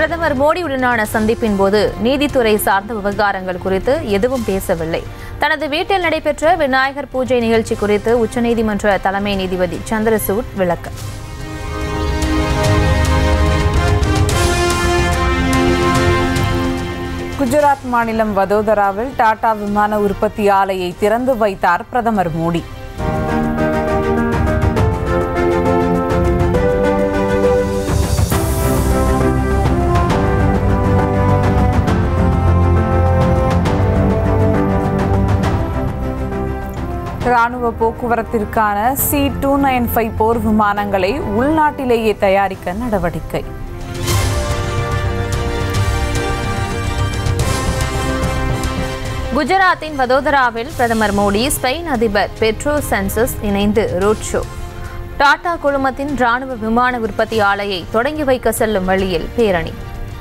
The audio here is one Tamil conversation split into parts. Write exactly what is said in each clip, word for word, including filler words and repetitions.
பிரதமர் மோடியுடனான சந்திப்பின் போது நீதித்துறை சார்ந்த விவகாரங்கள் குறித்து எதுவும் பேசவில்லை. தனது வீட்டில் நடைபெற்ற விநாயகர் பூஜை நிகழ்ச்சி குறித்து உச்சநீதிமன்ற தலைமை நீதிபதி சந்திரசூட் விளக்கம். குஜராத் மாநிலம் வதோதராவில் டாடா விமான உற்பத்தி ஆலையை திறந்து வைத்தார் பிரதமர் மோடி. ராணுவ போக்குவரத்திற்கான சி டூ நைன் ஃபைவ் போர் விமானங்களை உள்நாட்டிலேயே தயாரிக்க நடவடிக்கை. குஜராத்தின் வதோதராவில் பிரதமர் மோடி, ஸ்பெயின் அதிபர் பெட்ரோ சாnchez இணைந்து ரோட் ஷோ. டாடா குழுமத்தின் ராணுவ விமான உற்பத்தி ஆலையை தொடங்கி வைக்க செல்லும் வழியில் பேரணி.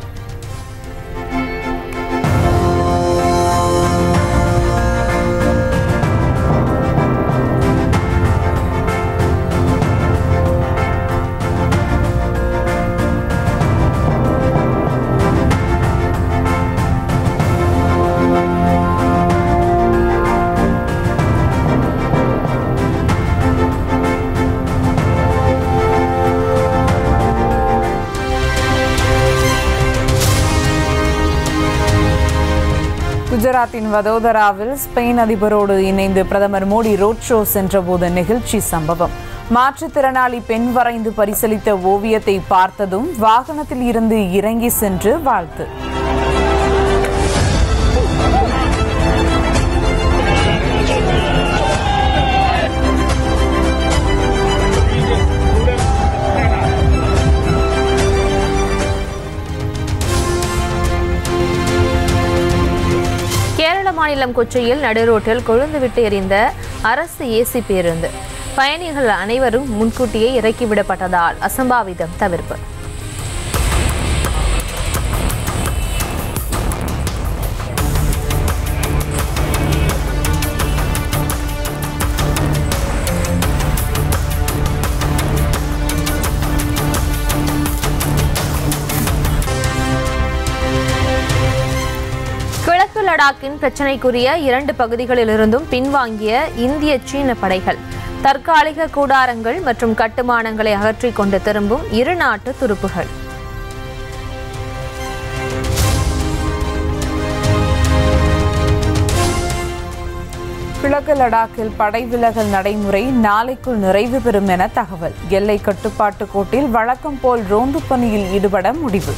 குஜராத்தின் வதோதராவில் ஸ்பெயின் அதிபரோடு இணைந்து பிரதமர் மோடி ரோட் ஷோ சென்றபோது நிகழ்ச்சி சம்பவம். மாற்றுத்திறனாளி பெண் வரைந்து பரிசீலித்த ஓவியத்தை பார்த்ததும் வாகனத்தில் இருந்து இறங்கி சென்று வாழ்த்து. கேரள மாநிலம் கொச்சியில் நடுரோட்டில் கொழுந்துவிட்டு எரிந்த அரசு ஏசி பேருந்து. பயணிகள் அனைவரும் முன்கூட்டியே இறக்கிவிடப்பட்டதால் அசம்பாவிதம் தவிர்ப்பு. கிழக்கு லடாக்கின் பிரச்சினைக்குரிய இரண்டு பகுதிகளிலிருந்தும் பின்வாங்கிய இந்திய சீன படைகள் தற்காலிக கூடாரங்கள் மற்றும் கட்டுமானங்களை அகற்றிக் கொண்டு திரும்பும் இரு நாட்டு துருப்புகள். கிழக்கு லடாக்கில் படை விலகல் நடைமுறை நாளைக்குள் நிறைவு பெறும் என தகவல். எல்லை கட்டுப்பாட்டு கோட்டில் வழக்கம் போல் ரோந்து பணியில் ஈடுபட முடிவு.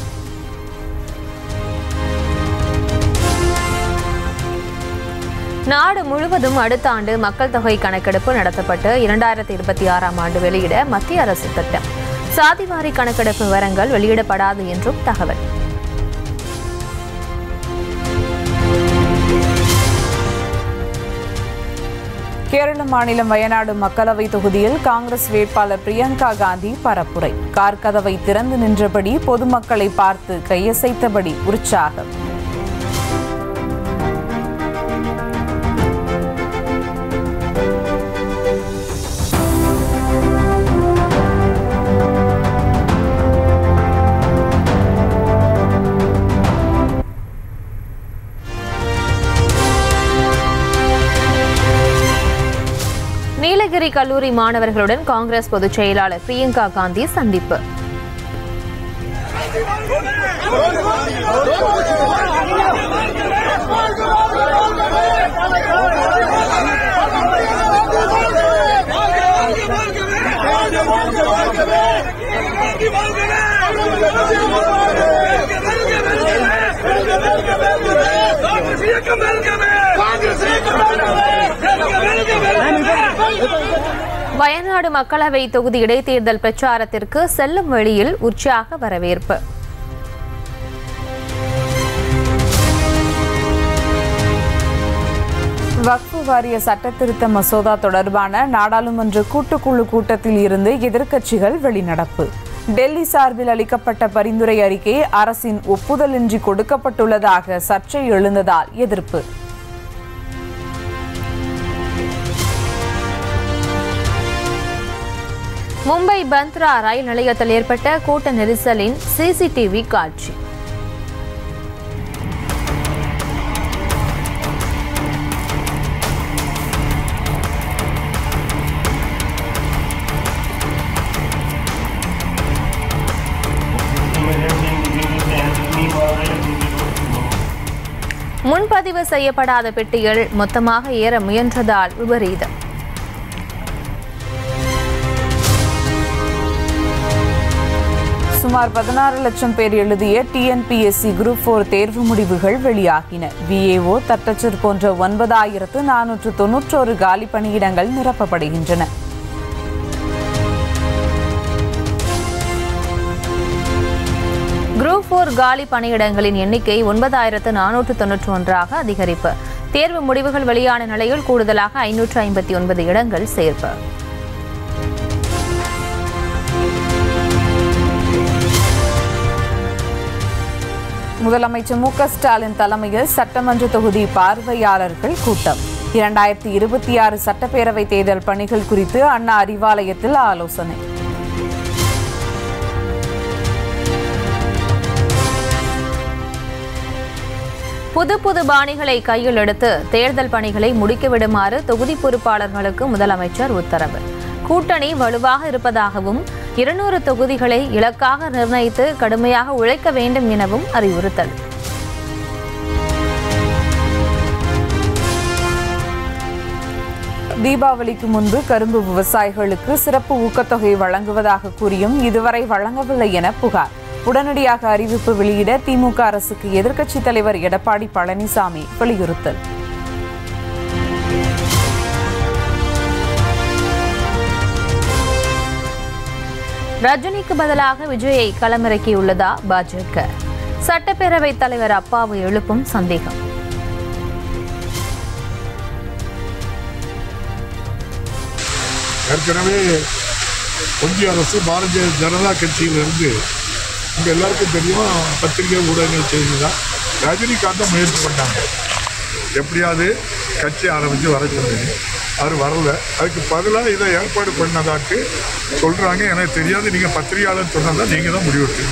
நாடு முழுவதும் அடுத்த ஆண்டு மக்கள் தொகை கணக்கெடுப்பு நடத்தப்பட்டு இரண்டாயிரத்தி இருபத்தி ஆறாம் ஆண்டு வெளியிட மத்திய அரசு திட்டம். சாதிவாரி கணக்கெடுப்பு விவரங்கள் வெளியிடப்படாது என்றும் தகவல். கேரள மாநிலம் வயநாடு மக்களவை தொகுதியில் காங்கிரஸ் வேட்பாளர் பிரியங்கா காந்தி பரப்புரை. கார் கதவை திறந்து நின்றபடி பொதுமக்களை பார்த்து கையசைத்தபடி உற்சாகம். நீலகிரி கல்லூரி மாணவர்களுடன் காங்கிரஸ் பொதுச் செயலாளர் பிரியங்கா காந்தி சந்திப்பு. வயநாடு மக்களவை தொகுதி இடைத்தேர்தல் பிரச்சாரத்திற்கு செல்லும் வழியில் உற்சாக வரவேற்பு. வக்ஃபு வாரிய சட்டத்திருத்த மசோதா தொடர்பான நாடாளுமன்ற கூட்டுக்குழு கூட்டத்தில் இருந்து எதிர்க்கட்சிகள் வெளிநடப்பு. டெல்லி சார்பில் அளிக்கப்பட்ட பரிந்துரை அறிக்கை அரசின் ஒப்புதலின்றி கொடுக்கப்பட்டுள்ளதாக சர்ச்சை எழுந்ததால் எதிர்ப்பு. மும்பை பந்த்ரா ரயில் நிலையத்தில் ஏற்பட்ட கூட்ட நெரிசலின் சிசிடிவி காட்சி. முன்பதிவு செய்யப்படாத பெட்டிகள் மொத்தமாக ஏற முயன்றதால் விபரீதம். சுமார் பதினாறு லட்சம் பேர் எழுதிய டிஎன்பிஎஸ்சி குரூப் போர் தேர்வு முடிவுகள் வெளியாகின. விஏஓ, தட்டச்சர் போன்ற ஒன்பதாயிரத்து நானூற்று தொன்னூற்றோரு காலி பணியிடங்கள் நிரப்பப்படுகின்றன. குரூப் போர் காலி பணியிடங்களின் எண்ணிக்கை ஒன்பதாயிரத்து நானூற்று தொன்னூற்றி ஒன்றாக அதிகரிப்பு. தேர்வு முடிவுகள் வெளியான நிலையில் கூடுதலாக ஐநூற்று ஐம்பத்தி ஒன்பது இடங்கள் சேர்ப்பு. முதலமைச்சர் மு க ஸ்டாலின் தலைமையில் சட்டமன்ற தொகுதி பார்வையாளர்கள் கூட்டம். இரண்டாயிரத்தி இருபத்தி ஆறு சட்டப்பேரவை தேர்தல் பணிகள் குறித்து அண்ணா அறிவாலயத்தில் ஆலோசனை. புது புது பாணிகளை கையில் எடுத்து தேர்தல் பணிகளை முடிக்கவிடுமாறு தொகுதி பொறுப்பாளர்களுக்கு முதலமைச்சர் உத்தரவு. கூட்டணி வலுவாக இருப்பதாகவும் இருநூறு தொகுதிகளை இலக்காக நிர்ணயித்து கடுமையாக உழைக்க வேண்டும் எனவும் அறிவுறுத்தல். தீபாவளிக்கு முன்பு கரும்பு விவசாயிகளுக்கு சிறப்பு ஊக்கத்தொகை வழங்குவதாக கூறியும் இதுவரை வழங்கவில்லை என புகார். உடனடியாக அறிவிப்பு வெளியிட திமுக அரசுக்கு எதிர்க்கட்சித் தலைவர் எடப்பாடி பழனிசாமி வலியுறுத்தல். ரஜினிக்கு பதிலாக விஜயை களமிறக்கியுள்ளதா பாஜக? சட்டப்பேரவைத் தலைவர் அப்பாவு எழுப்பும் சந்தேகம். ஏற்கனவே ஒன்றிய அரசு பாரதிய ஜனதா கட்சியிலிருந்து இங்கே எல்லாருக்கும் தெரியும், பத்திரிகை ஊடகங்கள் செய்திதான் ரஜினிகாந்தை முயற்சி பண்ணாங்க. எப்படியாவது கட்சி ஆரம்பித்து வர சொன்னீங்க, அவர் வரல. அதுக்கு பதிலாக இதை ஏற்பாடு பண்ணதாக்கு சொல்கிறாங்க. எனக்கு தெரியாது, நீங்கள் பத்திரிகையாளர் சொன்னதான் நீங்கள் தான் முடிவெடுத்தீங்க.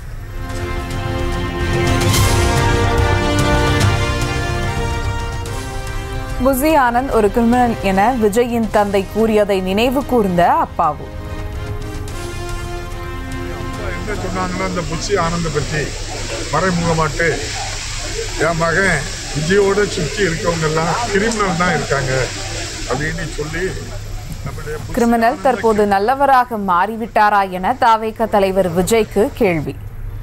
புசி ஆனந்த் ஒரு கிரிமினல் என விஜயின் தந்தை கூறியதை நினைவு கூர்ந்த அப்பாவு. என்ன சொன்னாங்கன்னா, இந்த புசி ஆனந்தை பற்றி மறைமுகமாட்டு என் மகன் விஜயோட சுற்றி இருக்கவங்க எல்லாம் கிரிமினல் தான் இருக்காங்க அப்படின்னு சொல்லி. கிரிமினல் தற்போது நல்லவராக மாறிவிட்டாரா என தாவேக தலைவர் விஜய்க்கு கேள்வி.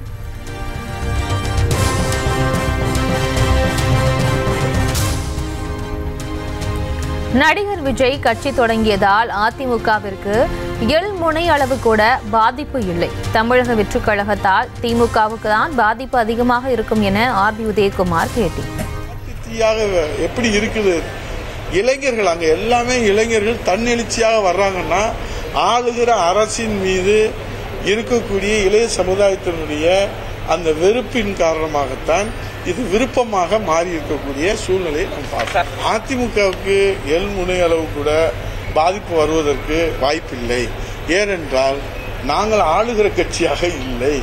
நடிகர் விஜய் கட்சி தொடங்கியதால் அதிமுகவிற்கு எள் முனை அளவு கூட பாதிப்பு இல்லை. தமிழக வெற்றிக் கழகத்தால் திமுகவுக்கு தான் பாதிப்பு அதிகமாக இருக்கும் என ஆர் பி உதயகுமார் பேட்டி. எப்படி இருக்குது இளைஞர்கள், அங்க எல்லாமே இளைஞர்கள் தன்னெழுச்சியாக வர்றாங்கன்னா ஆளுகிற அரசின் மீது இருக்கக்கூடிய இளைய சமுதாயத்தினுடைய அந்த வெறுப்பின் காரணமாகத்தான் இது விருப்பமாக மாறி இருக்கக்கூடிய சூழ்நிலையை நாம் பார்க்கிறோம். அதிமுகவுக்கு எல் முனை அளவு கூட பாதிப்பு வருவதற்கு வாய்ப்பில்லை. ஏனென்றால் நாங்கள் ஆளுகிற கட்சியாக இல்லை.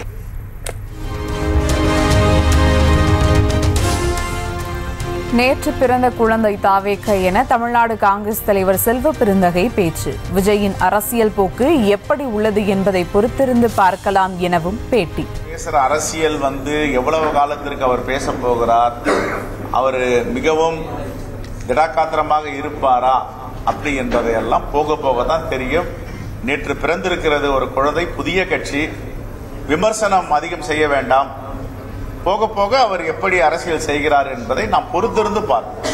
நேற்று பிறந்த குழந்தை தாவேக என தமிழ்நாடு காங்கிரஸ் தலைவர் செல்வ பெருந்தகை பேச்சு. விஜயின் அரசியல் போக்கு எப்படி உள்ளது என்பதை பொறுத்திருந்து பார்க்கலாம் எனவும் பேட்டி. பேசுற அரசியல் வந்து எவ்வளவு காலத்திற்கு அவர் பேச போகிறார், அவர் மிகவும் திடாக்காத்திரமாக இருப்பாரா அப்படி என்பதையெல்லாம் போக போக தான் தெரியும். நேற்று பிறந்திருக்கிறது ஒரு குழந்தை, புதிய கட்சி, விமர்சனம் அதிகம் செய்ய வேண்டாம். போக போக அவர் எப்படி அரசியல் செய்கிறார் என்பதை நாம் பொறுத்திருந்து பார்ப்போம்.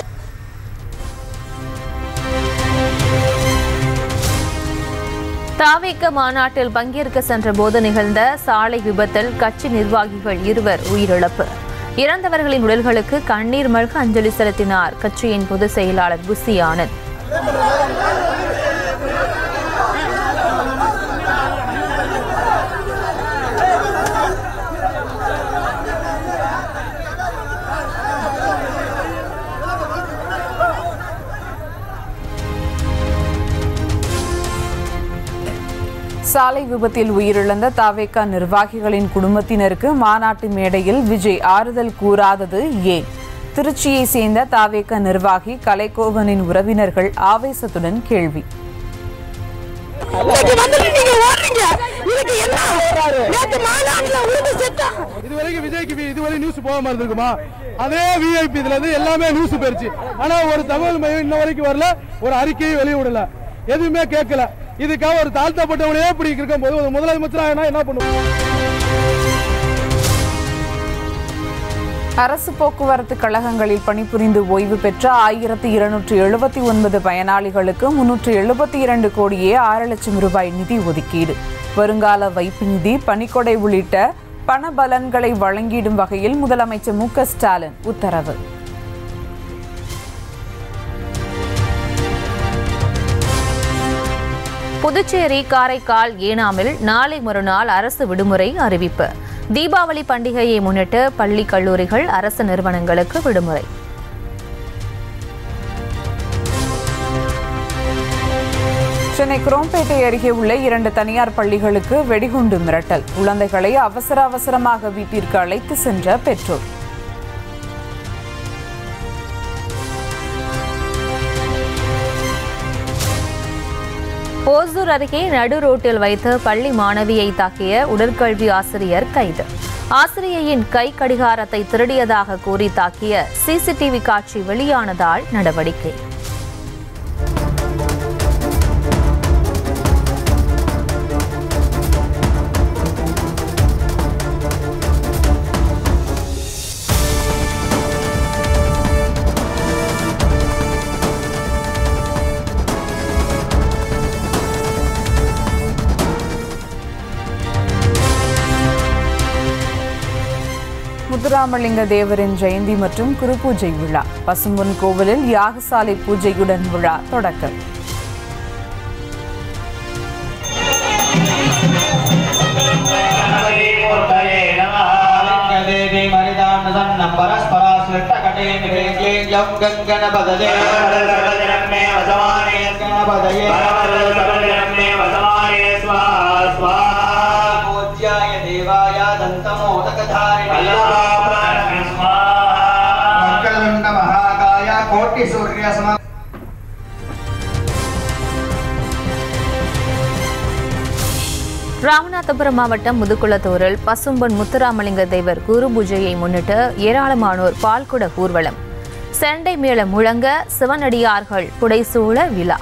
தாவேக மாநாட்டில் பங்கேற்க சென்ற போது நிகழ்ந்த சாலை விபத்தில் கட்சி நிர்வாகிகள் இருவர் உயிரிழப்பு. இறந்தவர்களின் உடல்களுக்கு கண்ணீர் மல்க அஞ்சலி செலுத்தினார் கட்சியின் பொதுச் செயலாளர் புசி ஆனந்த். சாலை விபத்தில் உயிரிழந்த தாவேக நிர்வாகிகளின் குடும்பத்தினருக்கு மாநாட்டு மேடையில் விஜய் ஆறுதல் கூறாதது ஏன்? திருச்சியை சேர்ந்த தாவேக நிர்வாகி கலைக்கோவனின் உறவினர்கள் ஆவேசத்துடன் கேள்வி. இது வரைக்கும் விஜய்க்கு இதுவரை நியூஸ் போகாம இருந்திருக்குமா? அதே விஐபி இதுல இருந்து எல்லாமே நியூஸ் போயிருச்சு. ஆனா ஒரு தகவல் மையம் இன்ன வரைக்கும் வரல, ஒரு அறிக்கையை வெளியிடல, எதுவுமே கேட்கல. இதுக்காக ஒரு தாழ்த்தப்பட்டவனே இப்படி இருக்கும் போது ஒரு முதலமைச்சராக என்ன பண்ணுவோம்? அரசு போக்குவரத்து கழகங்களில் பணிபுரிந்து ஓய்வு பெற்ற ஆயிரத்தி இருநூற்றி எழுபத்தி ஒன்பது பயனாளிகளுக்கு முன்னூற்று எழுபத்தி இரண்டு கோடியே ஆறு லட்சம் ரூபாய் நிதி ஒதுக்கீடு. வருங்கால வைப்பு நிதி, பணிக்கொடை உள்ளிட்ட பண பலன்களை வழங்கிடும் வகையில் முதலமைச்சர் மு க ஸ்டாலின் உத்தரவு. புதுச்சேரி, காரைக்கால், ஏனாமில் நாளை மறுநாள் அரசு விடுமுறை அறிவிப்பு. தீபாவளி பண்டிகையை முன்னிட்டு பள்ளி, கல்லூரிகள், அரசு நிறுவனங்களுக்கு விடுமுறை. சென்னை குரோம்பேட்டை அருகே உள்ள இரண்டு தனியார் பள்ளிகளுக்கு வெடிகுண்டு மிரட்டல். குழந்தைகளை அவசர அவசரமாக வீட்டிற்கு அழைத்து சென்ற பெற்றோர். ஓசூர் அருகே நடு ரோட்டில் வைத்து பள்ளி மாணவியை தாக்கிய உடற்கல்வி ஆசிரியர் கைது. ஆசிரியையின் கை கடிகாரத்தை திருடியதாக கூறி தாக்கிய சிசிடிவி காட்சி வெளியானதால் நடவடிக்கை. முத்துராமலிங்க தேவரின் ஜெயந்தி மற்றும் குரு பூஜை விழா. பசும்பொன் கோவிலில் யாகசாலை பூஜையுடன் விழா தொடக்கம். ராமநாதபுரம் மாவட்டம் முதுகுளத்தூரில் பசும்பொன் முத்துராமலிங்க தேவர் குரு பூஜையை முன்னிட்டு ஏராளமானோர் பால்குட ஊர்வலம். செண்டை மேளம் முழங்க சிவனடியார்கள் புடைசூழ விழா.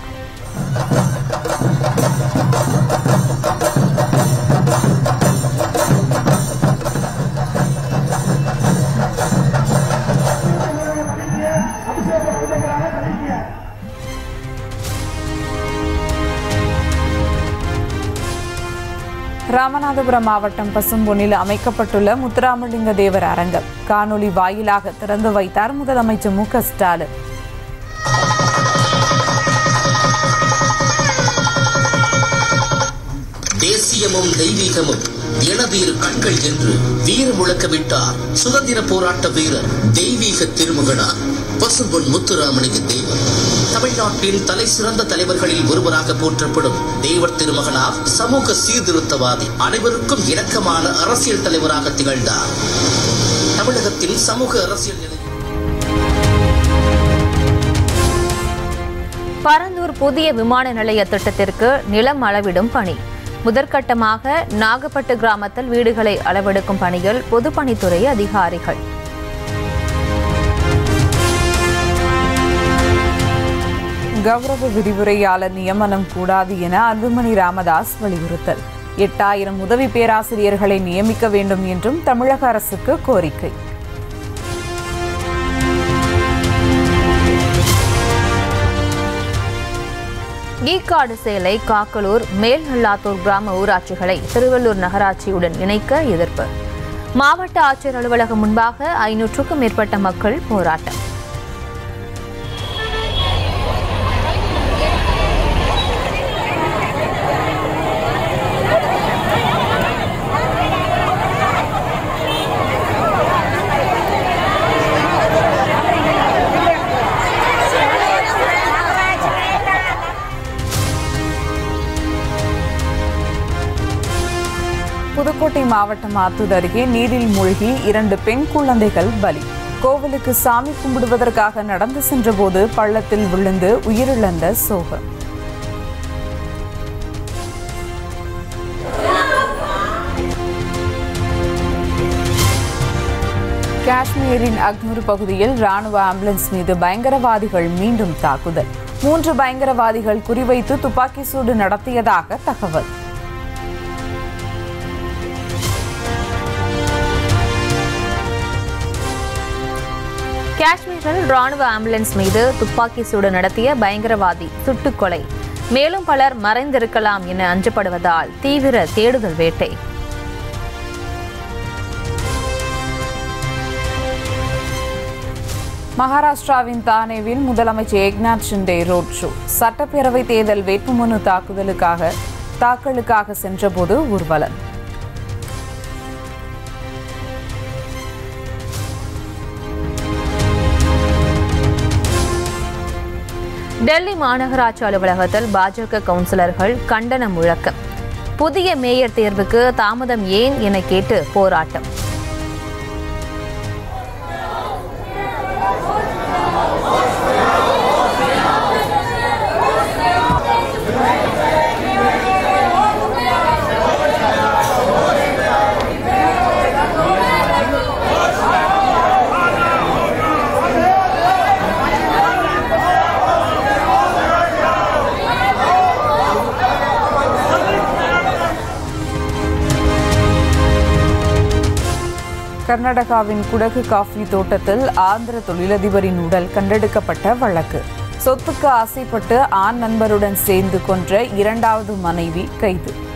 ராமநாதபுரம் மாவட்டம் பசும்பொன்னில் அமைக்கப்பட்டுள்ள முத்துராமலிங்க தேவர் அரங்கம் காணொலி வாயிலாக திறந்து வைத்தார் முதலமைச்சர் மு க ஸ்டாலின். தேசியமும் தெய்வீகமும் எனது இரு கண்கள் என்று வீர முழக்கமிட்டார் சுதந்திர போராட்ட வீரர், தெய்வீக திருமகனார் பசும்பொன் முத்துராமலிங்க தேவர். தமிழ்நாட்டின் தலை சிறந்த தலைவர்களில் ஒருவராக போற்றப்படும் தேவர் திருமகனார் சமூக சீர்திருத்தவாதி, அனைவருக்கும் இணக்கமான அரசியல் தலைவராக திகழ்ந்தார். தமிழகத்தின் சமூக அரசியல் நிலை. பரந்தூர் புதிய விமான நிலைய திட்டத்திற்கு நிலம் அளவிடும் பணி. முதற்கட்டமாக நாகப்பட்டு கிராமத்தில் வீடுகளை அளவெடுக்கும் பணியில் பொதுப்பணித்துறை அதிகாரிகள். கௌரவ விரிவுரையாளர் நியமனம் கூடாது என அன்புமணி ராமதாஸ் வலியுறுத்தல். எட்டாயிரம் உதவி பேராசிரியர்களை நியமிக்க வேண்டும் என்றும் தமிழக அரசுக்கு கோரிக்கை. ஈக்காடு, சேலை, காக்கலூர், மேல்நல்லாத்தூர் கிராம ஊராட்சிகளை திருவள்ளூர் நகராட்சியுடன் இணைக்க எதிர்ப்பு. மாவட்ட ஆட்சியர் அலுவலகம் முன்பாக ஐநூற்றுக்கும் மேற்பட்ட மக்கள் போராட்டம். புதுக்கோட்டை மாவட்டம் ஆத்தூர் அருகே நீரில் மூழ்கி இரண்டு பெண் குழந்தைகள் பலி. கோவிலுக்கு சாமி கும்பிடுவதற்காக நடந்து சென்றபோது பள்ளத்தில் விழுந்து உயிரிழந்த சோகம். காஷ்மீரின் அக்னூர் பகுதியில் ராணுவ ஆம்புலன்ஸ் மீது பயங்கரவாதிகள் மீண்டும் தாக்குதல். மூன்று பயங்கரவாதிகள் குறிவைத்து துப்பாக்கி சூடு நடத்தியதாக தகவல். காஷ்மீரில் ராணுவ ஆம்புலன்ஸ் மீது துப்பாக்கி சூடு நடத்திய பயங்கரவாதி சுட்டுக் கொலை. மேலும் பலர் மறைந்திருக்கலாம் என அஞ்சப்படுவதால் தீவிர தேடுதல் வேட்டை. மகாராஷ்டிராவின் தானேவில் முதலமைச்சர் ஏக்நாத் ஷிண்டே ரோட் ஷோ. சட்டப்பேரவை தேர்தல் வேட்புமனு தாக்குதலுக்காக தாக்கலுக்காக சென்றபோது ஊர்வலம். டெல்லி மாநகராட்சி அலுவலகத்தில் பாஜக கவுன்சிலர்கள் கண்டன முழக்கம். புதிய மேயர் தேர்வுக்கு தாமதம் ஏன் என கேட்டு போராட்டம். கர்நாடகாவின் குடகு காஃபி தோட்டத்தில் ஆந்திர தொழிலதிபரின் உடல் கண்டெடுக்கப்பட்ட வழக்கு. சொத்துக்கு ஆசைப்பட்டு ஆண் நண்பருடன் சேர்ந்து கொன்ற இரண்டாவது மனைவி கைது.